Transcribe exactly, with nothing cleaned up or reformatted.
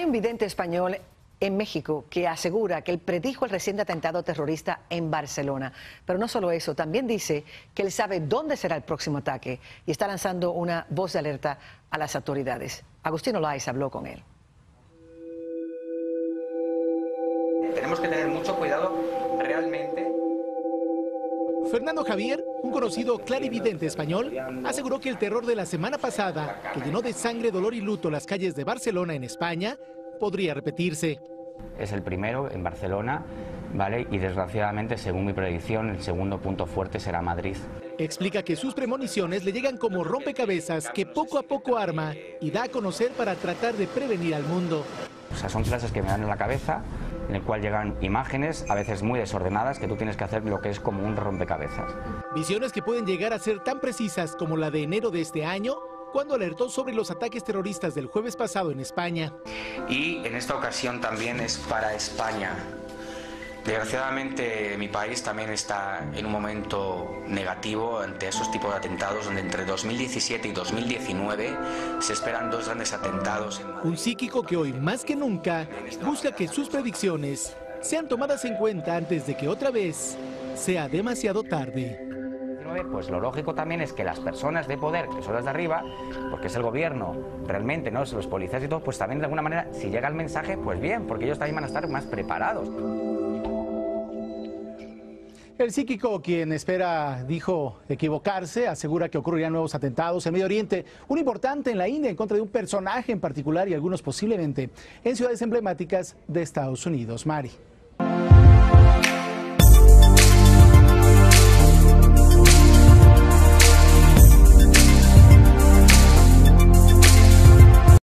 un vidente español en México que asegura que él predijo el reciente atentado terrorista en Barcelona. Pero no solo eso, también dice que él sabe dónde será el próximo ataque y está lanzando una voz de alerta a las autoridades. Agustín Olaiz habló con él. Tenemos que tener mucho cuidado realmente. Fernando Javier, un conocido clarividente español, aseguró que el terror de la semana pasada, que llenó de sangre, dolor y luto las calles de Barcelona en España, podría repetirse. Es el primero en Barcelona, ¿vale? Y desgraciadamente, según mi predicción, el segundo punto fuerte será Madrid. Explica que sus premoniciones le llegan como rompecabezas que poco a poco arma y da a conocer para tratar de prevenir al mundo. O sea, son frases que me dan en la cabeza, en el cual llegan imágenes, a veces muy desordenadas, que tú tienes que hacer lo que es como un rompecabezas. Visiones que pueden llegar a ser tan precisas como la de enero de este año, cuando alertó sobre los ataques terroristas del jueves pasado en España. Y en esta ocasión también es para España. Desgraciadamente mi país también está en un momento negativo ante esos tipos de atentados, donde entre dos mil diecisiete y dos mil diecinueve se esperan dos grandes atentados. En Madrid. Un psíquico que hoy más que nunca busca que sus predicciones sean tomadas en cuenta antes de que otra vez sea demasiado tarde. Pues lo lógico también es que las personas de poder, que son las de arriba, porque es el gobierno realmente, no los policías y todo, pues también de alguna manera, si llega el mensaje, pues bien, porque ellos también van a estar más preparados. El psíquico, quien espera, dijo, equivocarse, asegura que ocurrirán nuevos atentados en Medio Oriente, uno importante en la India en contra de un personaje en particular y algunos posiblemente en ciudades emblemáticas de Estados Unidos. Mari.